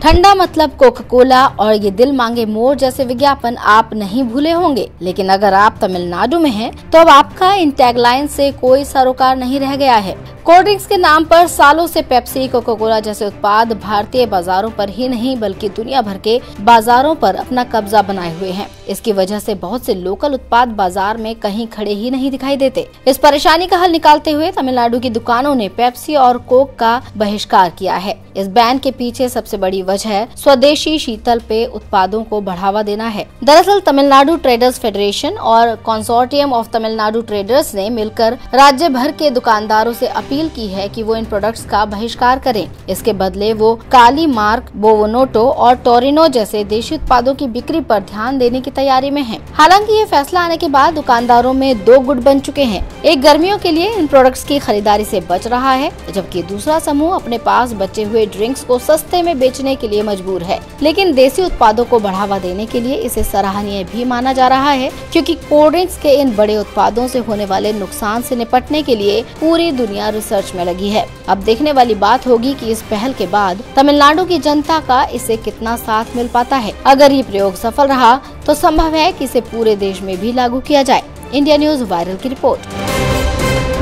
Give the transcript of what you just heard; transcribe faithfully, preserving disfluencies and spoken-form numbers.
ठंडा मतलब Coca Cola और ये दिल मांगे मोर जैसे विज्ञापन आप नहीं भूले होंगे, लेकिन अगर आप तमिलनाडु में हैं, तो अब आपका इन टैगलाइन से कोई सरोकार नहीं रह गया है। कोल्ड ड्रिंक्स के नाम पर सालों से पेप्सी, कोका कोला जैसे उत्पाद भारतीय बाजारों पर ही नहीं बल्कि दुनिया भर के बाजारों पर अपना कब्जा बनाए हुए हैं। इसकी वजह से बहुत से लोकल उत्पाद बाजार में कहीं खड़े ही नहीं दिखाई देते। इस परेशानी का हल निकालते हुए तमिलनाडु की दुकानों ने पेप्सी और कोक का बहिष्कार किया है। इस बैन के पीछे सबसे बड़ी वजह स्वदेशी शीतल पेय उत्पादों को बढ़ावा देना है। दरअसल तमिलनाडु ट्रेडर्स फेडरेशन और कंसोर्टियम ऑफ तमिलनाडु ट्रेडर्स ने मिलकर राज्य भर के दुकानदारों से अपील की है कि वो इन प्रोडक्ट्स का बहिष्कार करें। इसके बदले वो काली मार्क, बोवोनोटो और टोरिनो जैसे देशी उत्पादों की बिक्री पर ध्यान देने की तैयारी में है। हालांकि ये फैसला आने के बाद दुकानदारों में दो गुट बन चुके हैं। एक गर्मियों के लिए इन प्रोडक्ट्स की खरीदारी से बच रहा है, जबकि दूसरा समूह अपने पास बचे हुए ड्रिंक्स को सस्ते में बेचने के लिए मजबूर है। लेकिन देसी उत्पादों को बढ़ावा देने के लिए इसे सराहनीय भी माना जा रहा है, क्योंकि कोल्ड ड्रिंक्स के इन बड़े उत्पादों से होने वाले नुकसान से निपटने के लिए पूरी दुनिया रिसर्च में लगी है। अब देखने वाली बात होगी कि इस पहल के बाद तमिलनाडु की जनता का इसे कितना साथ मिल पाता है। अगर ये प्रयोग सफल रहा तो संभव है कि इसे पूरे देश में भी लागू किया जाए। इंडिया न्यूज वायरल की रिपोर्ट।